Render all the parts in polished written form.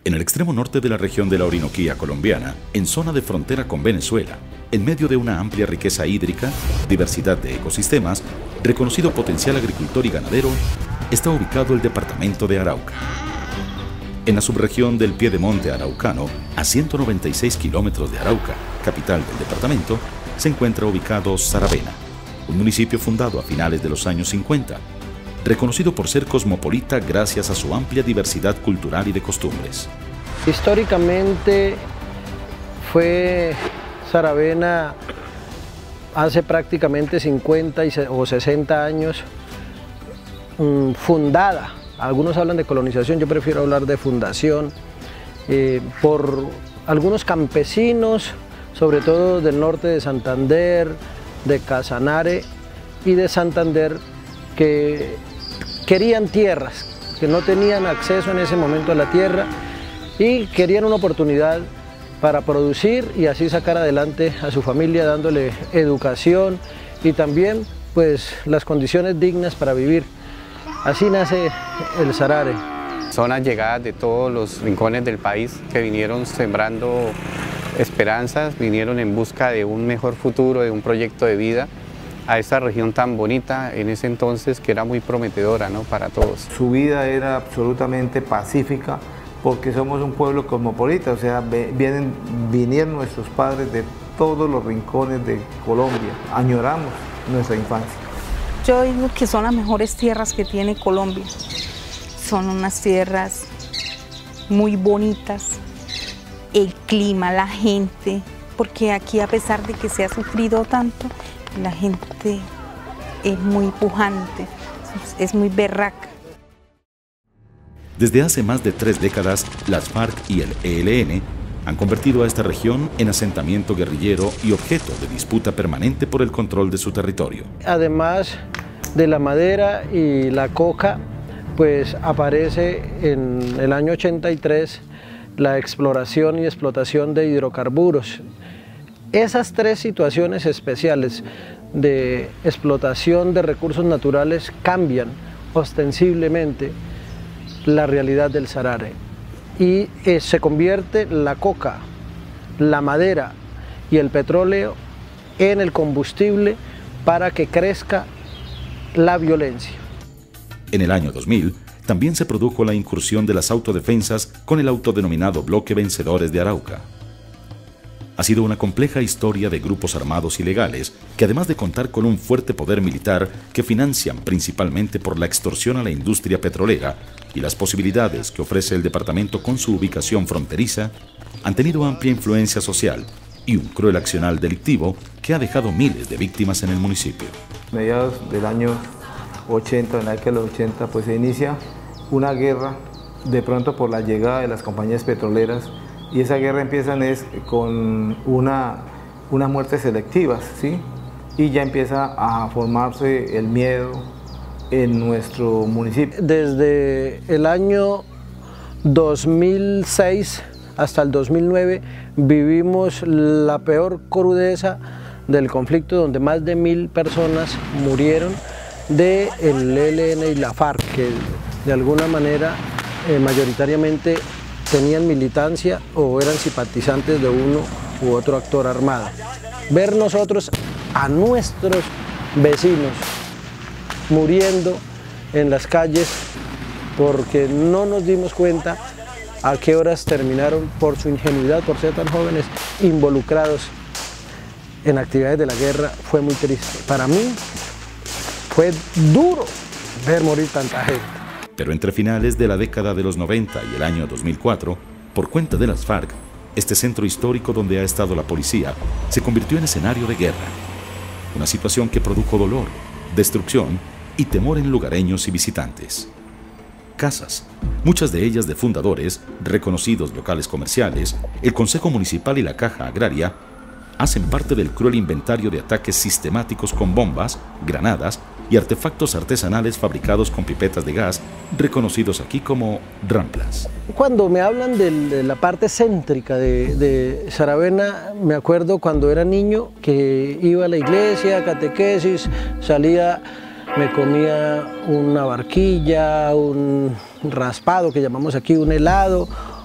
En el extremo norte de la región de la Orinoquía colombiana, en zona de frontera con Venezuela, en medio de una amplia riqueza hídrica, diversidad de ecosistemas, reconocido potencial agricultor y ganadero, está ubicado el departamento de Arauca. En la subregión del Piedemonte araucano, a 196 kilómetros de Arauca, capital del departamento, se encuentra ubicado Saravena, un municipio fundado a finales de los años 50, reconocido por ser cosmopolita gracias a su amplia diversidad cultural y de costumbres. Históricamente fue Saravena hace prácticamente 50 o 60 años fundada. Algunos hablan de colonización, yo prefiero hablar de fundación, por algunos campesinos, sobre todo del norte de Santander, de Casanare y de Santander, que querían tierras, que no tenían acceso en ese momento a la tierra y querían una oportunidad para producir y así sacar adelante a su familia, dándole educación y también pues las condiciones dignas para vivir. Así nace el Sarare. Son allegadas de todos los rincones del país que vinieron sembrando esperanzas, vinieron en busca de un mejor futuro, de un proyecto de vida a esta región tan bonita en ese entonces, que era muy prometedora, ¿no?, para todos. Su vida era absolutamente pacífica porque somos un pueblo cosmopolita, o sea, vinieron nuestros padres de todos los rincones de Colombia, añoramos nuestra infancia. Yo digo que son las mejores tierras que tiene Colombia, son unas tierras muy bonitas, el clima, la gente, porque aquí a pesar de que se ha sufrido tanto, la gente es muy pujante, es muy berraca. Desde hace más de 3 décadas, las FARC y el ELN han convertido a esta región en asentamiento guerrillero y objeto de disputa permanente por el control de su territorio. Además de la madera y la coca, pues aparece en el año 83 la exploración y explotación de hidrocarburos. Esas 3 situaciones especiales de explotación de recursos naturales cambian ostensiblemente la realidad del Sarare y se convierte la coca, la madera y el petróleo en el combustible para que crezca la violencia. En el año 2000 también se produjo la incursión de las autodefensas con el autodenominado Bloque Vencedores de Arauca. Ha sido una compleja historia de grupos armados ilegales que, además de contar con un fuerte poder militar que financian principalmente por la extorsión a la industria petrolera y las posibilidades que ofrece el departamento con su ubicación fronteriza, han tenido amplia influencia social y un cruel accionar delictivo que ha dejado miles de víctimas en el municipio. A mediados del año 80, en la década de los 80, pues se inicia una guerra de pronto por la llegada de las compañías petroleras. Y esa guerra empieza con unas muertes selectivas, ¿sí? Y ya empieza a formarse el miedo en nuestro municipio. Desde el año 2006 hasta el 2009 vivimos la peor crudeza del conflicto, donde más de 1000 personas murieron del ELN y la FARC, que de alguna manera mayoritariamente tenían militancia o eran simpatizantes de uno u otro actor armado. Ver nosotros a nuestros vecinos muriendo en las calles porque no nos dimos cuenta a qué horas terminaron por su ingenuidad, por ser tan jóvenes, involucrados en actividades de la guerra, fue muy triste. Para mí fue duro ver morir tanta gente. Pero entre finales de la década de los 90 y el año 2004, por cuenta de las FARC, este centro histórico donde ha estado la policía se convirtió en escenario de guerra. Una situación que produjo dolor, destrucción y temor en lugareños y visitantes. Casas, muchas de ellas de fundadores, reconocidos locales comerciales, el Consejo Municipal y la Caja Agraria, hacen parte del cruel inventario de ataques sistemáticos con bombas, granadas y artefactos artesanales fabricados con pipetas de gas, reconocidos aquí como ramplas. Cuando me hablan de la parte céntrica de Saravena, me acuerdo cuando era niño que iba a la iglesia, catequesis, salía, me comía una barquilla, un raspado que llamamos aquí, un helado,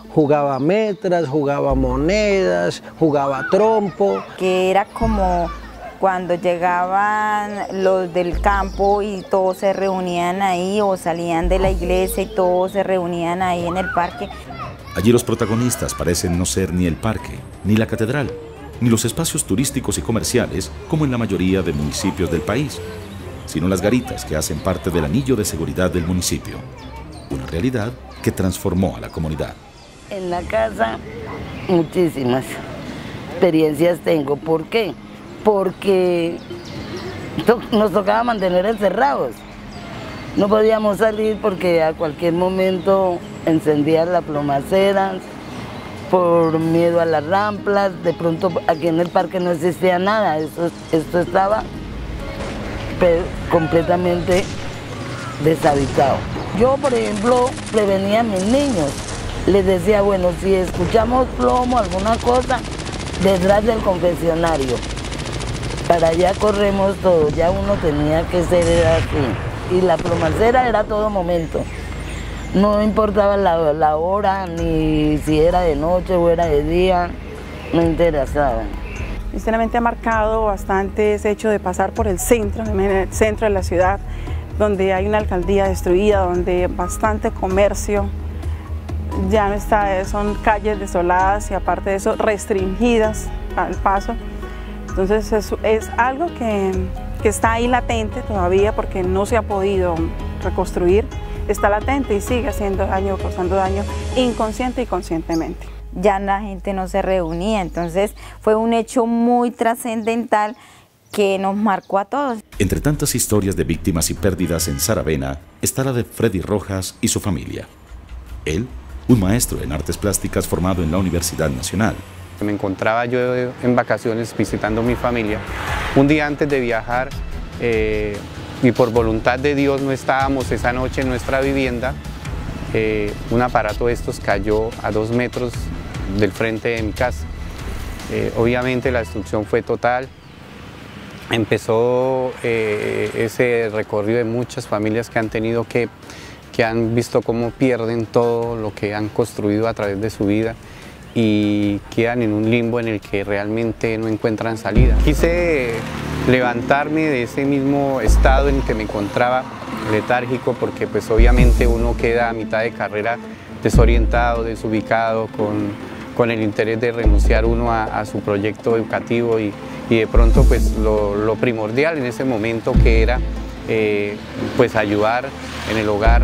jugaba metras, jugaba monedas, jugaba trompo. Que era como cuando llegaban los del campo y todos se reunían ahí, o salían de la iglesia y todos se reunían ahí en el parque. Allí los protagonistas parecen no ser ni el parque, ni la catedral, ni los espacios turísticos y comerciales como en la mayoría de municipios del país, sino las garitas que hacen parte del anillo de seguridad del municipio. Una realidad que transformó a la comunidad. En la casa muchísimas experiencias tengo. ¿Por qué? Porque nos tocaba mantener encerrados. No podíamos salir porque a cualquier momento encendían las plomaceras, por miedo a las ramplas. De pronto aquí en el parque no existía nada, esto estaba completamente deshabitado. Yo, por ejemplo, prevenía a mis niños. Les decía, bueno, si escuchamos plomo, alguna cosa, detrás del confesionario. Para allá corremos todos, ya uno tenía que ser así. Y la plomacera era todo momento. No importaba la hora, ni si era de noche o era de día, no interesaba. Sinceramente ha marcado bastante ese hecho de pasar por el centro de la ciudad, donde hay una alcaldía destruida, donde bastante comercio ya no está, son calles desoladas y aparte de eso restringidas al paso. Entonces es algo que está ahí latente todavía porque no se ha podido reconstruir, está latente y sigue haciendo daño, causando daño inconsciente y conscientemente. Ya la gente no se reunía, entonces fue un hecho muy trascendental que nos marcó a todos. Entre tantas historias de víctimas y pérdidas en Saravena está la de Freddy Rojas y su familia. Él, un maestro en artes plásticas formado en la Universidad Nacional. Me encontraba yo en vacaciones visitando a mi familia. Un día antes de viajar, y por voluntad de Dios no estábamos esa noche en nuestra vivienda, un aparato de estos cayó a 2 metros del frente de mi casa. Obviamente la destrucción fue total. Empezó ese recorrido de muchas familias que han tenido que han visto cómo pierden todo lo que han construido a través de su vida y quedan en un limbo en el que realmente no encuentran salida. Quise levantarme de ese mismo estado en el que me encontraba, letárgico, porque pues obviamente uno queda a mitad de carrera desorientado, desubicado, con el interés de renunciar uno a su proyecto educativo y de pronto pues lo primordial en ese momento que era pues ayudar en el hogar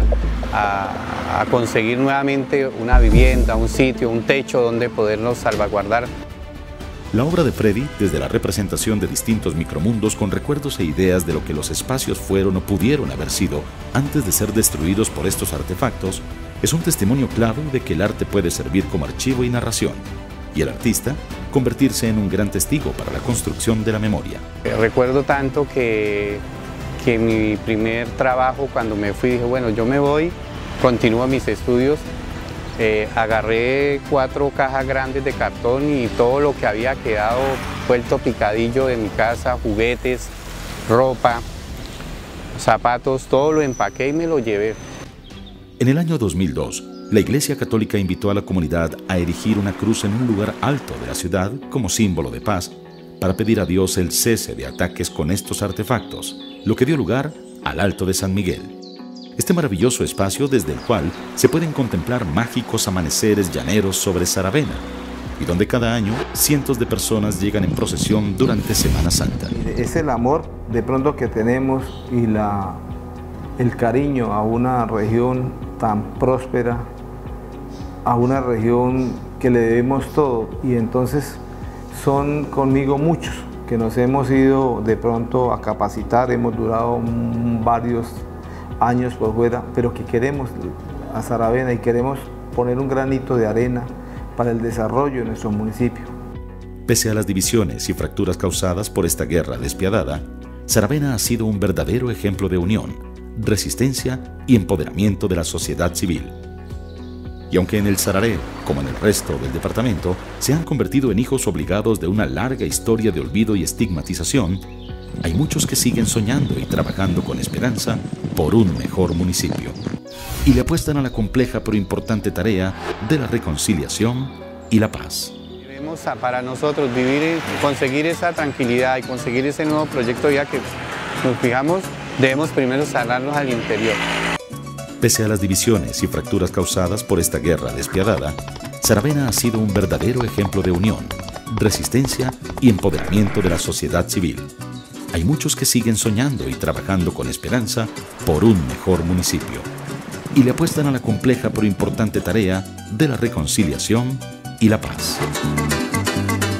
a conseguir nuevamente una vivienda, un sitio, un techo donde podernos salvaguardar. La obra de Freddy, desde la representación de distintos micromundos con recuerdos e ideas de lo que los espacios fueron o pudieron haber sido antes de ser destruidos por estos artefactos, es un testimonio claro de que el arte puede servir como archivo y narración, y el artista convertirse en un gran testigo para la construcción de la memoria. Recuerdo tanto que mi primer trabajo, cuando me fui, dije, bueno, yo me voy, continúo mis estudios. Agarré 4 cajas grandes de cartón y todo lo que había quedado vuelto picadillo de mi casa, juguetes, ropa, zapatos, todo lo empaqué y me lo llevé. En el año 2002, la Iglesia Católica invitó a la comunidad a erigir una cruz en un lugar alto de la ciudad como símbolo de paz, para pedir a Dios el cese de ataques con estos artefactos, lo que dio lugar al Alto de San Miguel. Este maravilloso espacio desde el cual se pueden contemplar mágicos amaneceres llaneros sobre Saravena, y donde cada año cientos de personas llegan en procesión durante Semana Santa. Es el amor de pronto que tenemos y el cariño a una región tan próspera, a una región que le debemos todo, y entonces son conmigo muchos que nos hemos ido de pronto a capacitar, hemos durado varios años por fuera, pero que queremos a Saravena y queremos poner un granito de arena para el desarrollo de nuestro municipio. Pese a las divisiones y fracturas causadas por esta guerra despiadada, Saravena ha sido un verdadero ejemplo de unión, resistencia y empoderamiento de la sociedad civil. Y aunque en el Sararé, como en el resto del departamento, se han convertido en hijos obligados de una larga historia de olvido y estigmatización, hay muchos que siguen soñando y trabajando con esperanza por un mejor municipio. y le apuestan a la compleja pero importante tarea de la reconciliación y la paz. Debemos para nosotros vivir, conseguir esa tranquilidad y conseguir ese nuevo proyecto de vida que nos fijamos, debemos primero sanarnos al interior. Pese a las divisiones y fracturas causadas por esta guerra despiadada, Saravena ha sido un verdadero ejemplo de unión, resistencia y empoderamiento de la sociedad civil. Hay muchos que siguen soñando y trabajando con esperanza por un mejor municipio y le apuestan a la compleja pero importante tarea de la reconciliación y la paz.